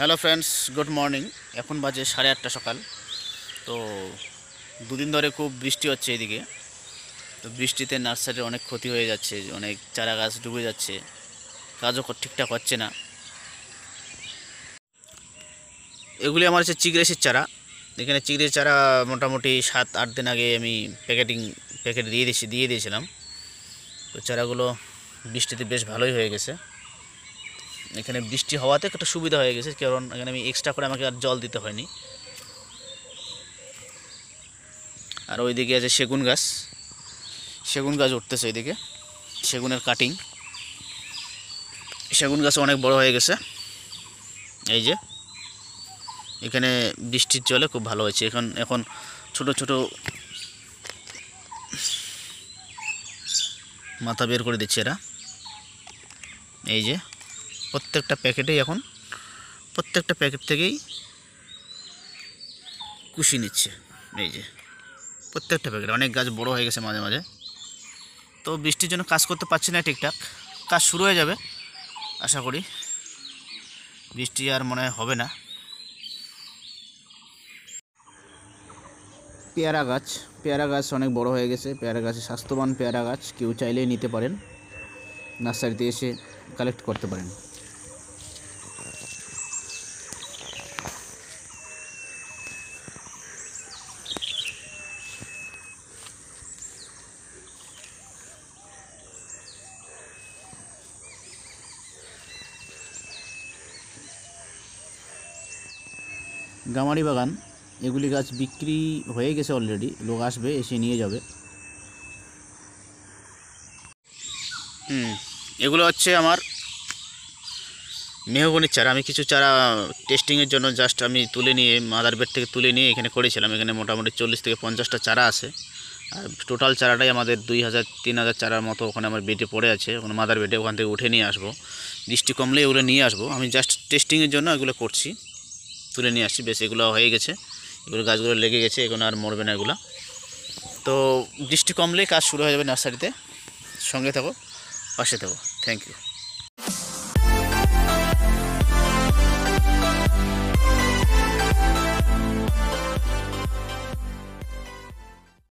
Hello friends, good morning. এখন বাজে 8:30 সকাল। তো দুদিন ধরে খুব বৃষ্টি হচ্ছে এদিকে। তো বৃষ্টিতে নার্সারির অনেক ক্ষতি হয়ে যাচ্ছে, অনেক চারা গাছ ডুবে যাচ্ছে, কাজও ঠিকঠাক হচ্ছে না। এগুলি আমার হচ্ছে চিগরেসের চারা। এখানে চিগরেসের চারা মোটামুটি 7-8 দিন আগে আমি প্যাকেট দিয়ে দিয়েছিলাম। তো চারাগুলো বৃষ্টিতে বেশ ভালোই হয়ে গেছে। এখানে বৃষ্টি হওয়াতে একটা সুবিধা হয়ে গেছে, কারণ এখানে আমি এক্সট্রা করে আমাকে আর জল দিতে হয়নি। আর ওইদিকে আছে সেগুন গাছ উঠতেছে ওইদিকে, সেগুনের কাটিং। সেগুন গাছ অনেক বড় হয়ে গেছে। এই যে এখানে বৃষ্টির জলে খুব ভালো হয়েছে। এখন ছোট ছোট মাথা বের করে দিচ্ছে এরা। এই যে প্রত্যেকটা প্যাকেট থেকেই কুশি নিচ্ছে। এই যে প্রত্যেকটা প্যাকেট, অনেক গাছ বড় হয়ে গেছে মাঝে মাঝে। তো বৃষ্টির জন্য কাজ করতে পারছি না ঠিকঠাক। কাজ শুরু হয়ে যাবে আশা করি, বৃষ্টি আর মনে হয় হবে না। পেয়ারা গাছ অনেক বড় হয়ে গেছে। পেয়ারা গাছ স্বাস্থ্যবান পেয়ারা গাছ, কেউ চাইলেই নিতে পারেন, নার্সারিতে এসে কালেক্ট করতে পারেন। গামারি বাগান, এগুলি গাছ বিক্রি হয়ে গেছে অলরেডি, লোক আসবে, এসে নিয়ে যাবে। এগুলো হচ্ছে আমার মেহগনির চারা। আমি কিছু চারা টেস্টিংয়ের জন্য জাস্ট আমি মাদার বেড থেকে তুলে নিয়ে এখানে করেছিলাম। এখানে মোটামুটি 40 থেকে 50টা চারা আছে। আর টোটাল চারাটাই আমাদের 2000-3000 চারার মতো ওখানে আমার বেডে পড়ে আছে, ওখানে মাদার বেডে। ওখান থেকে উঠে নিয়ে আসবো, বৃষ্টি কমলে এগুলো নিয়ে আসবো। আমি জাস্ট টেস্টিংয়ের জন্য এগুলো করছি, তুলে নিয়ে আসছি। বেশ এগুলো হয়ে গেছে, এগুলো গাছগুলো লেগে গেছে, এখন আর মরবে না এগুলো। তো বৃষ্টি কমলেই কাজ শুরু হয়ে যাবে নার্সারিতে। সঙ্গে থাকো, পাশে থাকো। Thank you.